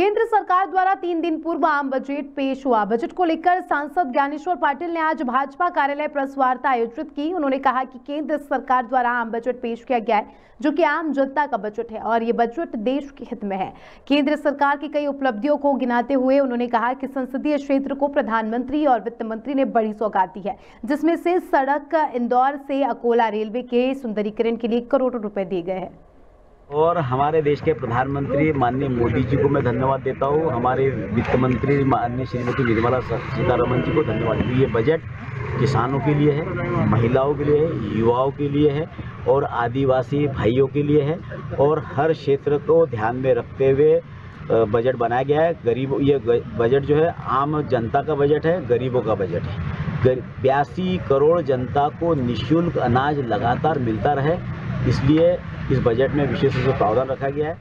केंद्र सरकार द्वारा 3 दिन पूर्व आम बजट पेश हुआ। बजट को लेकर सांसद ज्ञानेश्वर पाटिल ने आज भाजपा कार्यालय प्रेस वार्ता आयोजित की। उन्होंने कहा कि केंद्र सरकार द्वारा आम बजट पेश किया गया है, जो कि आम जनता का बजट है और ये बजट देश के हित में है। केंद्र सरकार की कई उपलब्धियों को गिनाते हुए उन्होंने कहा कि संसदीय क्षेत्र को प्रधानमंत्री और वित्त मंत्री ने बड़ी सौगात दी है, जिसमें से सड़क इंदौर से अकोला रेलवे के सुंदरीकरण के लिए करोड़ों रुपए दिए गए हैं। और हमारे देश के प्रधानमंत्री माननीय मोदी जी को मैं धन्यवाद देता हूँ। हमारे वित्त मंत्री माननीय श्रीमती निर्मला सीतारमण जी को धन्यवाद। ये बजट किसानों के लिए है, महिलाओं के लिए है, युवाओं के लिए है और आदिवासी भाइयों के लिए है और हर क्षेत्र को ध्यान में रखते हुए बजट बनाया गया है। ये बजट जो है आम जनता का बजट है, गरीबों का बजट है। 82 करोड़ जनता को निःशुल्क अनाज लगातार मिलता रहे, इसलिए इस बजट में विशेष रूप से प्रावधान रखा गया है।